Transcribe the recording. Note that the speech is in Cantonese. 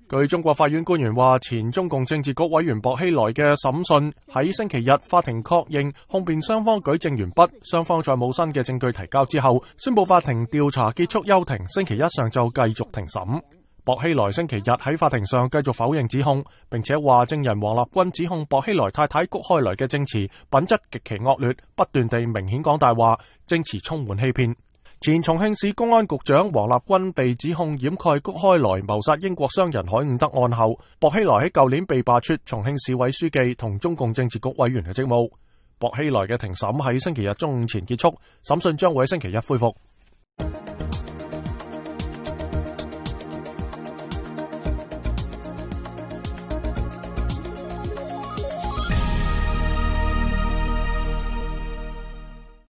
據中國法院官員話，前中共政治局委員薄熙來嘅審訊喺星期日法庭確認控辯雙方舉證完畢，雙方再冇新嘅證據提交之後，宣布法庭調查結束休庭，星期一上晝繼續庭審。薄熙來星期日喺法庭上繼續否認指控，並且話證人王立軍指控薄熙來太太谷開來嘅證詞品質極其惡劣，不斷地明顯講大話，證詞充滿欺騙。前重慶市公安局長王立軍被指控掩蓋谷開來謀殺英國商人海伍德案後，薄熙來喺舊年被罷黜重慶市委書記同中共政治局委員嘅職務。薄熙來嘅庭審喺星期日中午前結束，審訊將會喺星期一恢復。